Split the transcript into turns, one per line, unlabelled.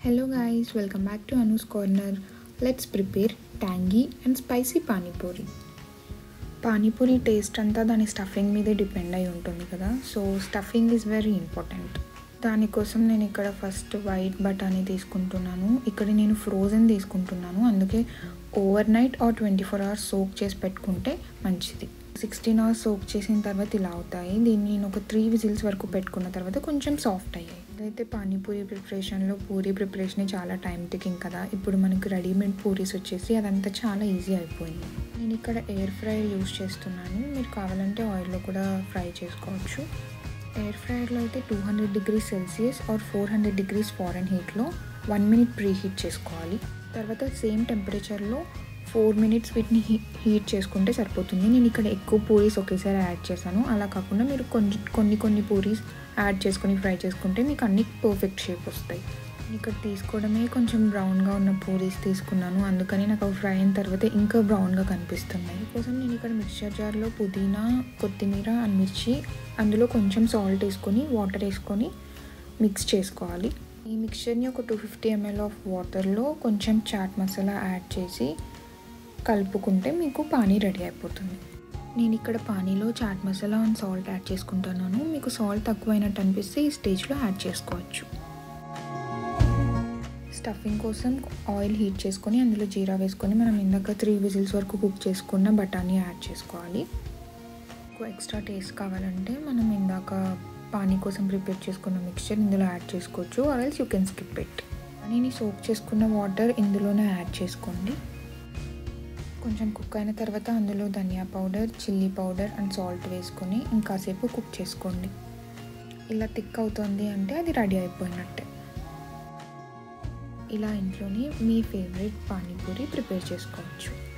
Hello guys, welcome back to Anu's Corner. Let's prepare tangy and spicy panipuri. Panipuri taste అంతా దాని stuffing మీదే depend అయి ఉంటుంది కదా. So stuffing is very important. దానికోసం నేను ఇక్కడ ఫస్ట్ వైట్ బటానీ తీసుకుంటున్నాను. ఇక్కడ నేను ఫ్రోజన్ తీసుకుంటున్నాను, అందుకే overnight or 24 hours soak చేసి పెట్టుకుంటే మంచిది. 16 hours సోక్ చేసిన తర్వాత ఇలా అవుతాయి. దీన్ని నేను ఒక 3 whistles వరకు పెట్టుకున్న తర్వాత కొంచెం సాఫ్ట్ అయ్యాయి. అయితే పానీపూరి ప్రిపరేషన్లో పూరి ప్రిపరేషన్ చాలా టైం టేకింగ్ కదా. ఇప్పుడు మనకు రెడీమేడ్ పూరీస్ వచ్చేసి అదంతా చాలా ఈజీ అయిపోయింది. నేను ఇక్కడ ఎయిర్ ఫ్రైయర్ యూస్ చేస్తున్నాను. మీరు కావాలంటే ఆయిల్లో కూడా ఫ్రై చేసుకోవచ్చు. ఎయిర్ ఫ్రైయర్లో అయితే 200 degrees Celsius ఆర్ 400 degrees Fahrenheitలో 1 minute ప్రీ హీట్ చేసుకోవాలి. తర్వాత సేమ్ టెంపరేచర్లో 4 minutes వీటిని హీట్ చేసుకుంటే సరిపోతుంది. నేను ఇక్కడ ఎక్కువ పూరీస్ ఒకేసారి యాడ్ చేశాను. అలా కాకుండా మీరు కొన్ని పూరీస్ యాడ్ చేసుకొని ఫ్రై చేసుకుంటే మీకు అన్ని పర్ఫెక్ట్ షేప్ వస్తాయి. ఇక్కడ తీసుకోవడమే కొంచెం బ్రౌన్గా ఉన్న పూరీస్ తీసుకున్నాను, అందుకని నాకు అవి ఫ్రై అయిన తర్వాత ఇంకా బ్రౌన్గా కనిపిస్తున్నాయి. అందుకోసం నేను ఇక్కడ మిక్చర్ జార్లో పుదీనా, కొత్తిమీర అండ్ మిర్చి, అందులో కొంచెం సాల్ట్ వేసుకొని వాటర్ వేసుకొని మిక్స్ చేసుకోవాలి. ఈ మిక్చర్ని ఒక 250 ml ఆఫ్ వాటర్లో కొంచెం చాట్ మసాలా యాడ్ చేసి కలుపుకుంటే మీకు పానీ రెడీ అయిపోతుంది. నేను ఇక్కడ పానీలో chaat masala and salt add చేసుకుంటున్నాను. మీకు సాల్ట్ తక్కువైనట్టు అనిపిస్తే ఈ స్టేజ్లో యాడ్ చేసుకోవచ్చు. స్టఫింగ్ కోసం ఆయిల్ హీట్ చేసుకొని అందులో జీరా వేసుకొని మనం ఇందాక 3 whistles వరకు కుక్ చేసుకున్న బఠానీ యాడ్ చేసుకోవాలి. ఎక్స్ట్రా టేస్ట్ కావాలంటే మనం ఇందాక పానీ కోసం ప్రిపేర్ చేసుకున్న మిక్చర్ ఇందులో యాడ్ చేసుకోవచ్చు, or else you can skip it. పానీని సోక్ చేసుకున్న వాటర్ ఇందులోనే యాడ్ చేసుకోండి. కొంచెం కుక్ అయిన తర్వాత అందులో ధనియా powder, chilli powder and salt వేసుకొని ఇంకాసేపు కుక్ చేసుకోండి. ఇలా థిక్ అవుతుంది అంటే అది రెడీ అయిపోయినట్టే. ఇలా ఇంట్లోనే మీ ఫేవరెట్ పానీపూరి ప్రిపేర్ చేసుకోవచ్చు.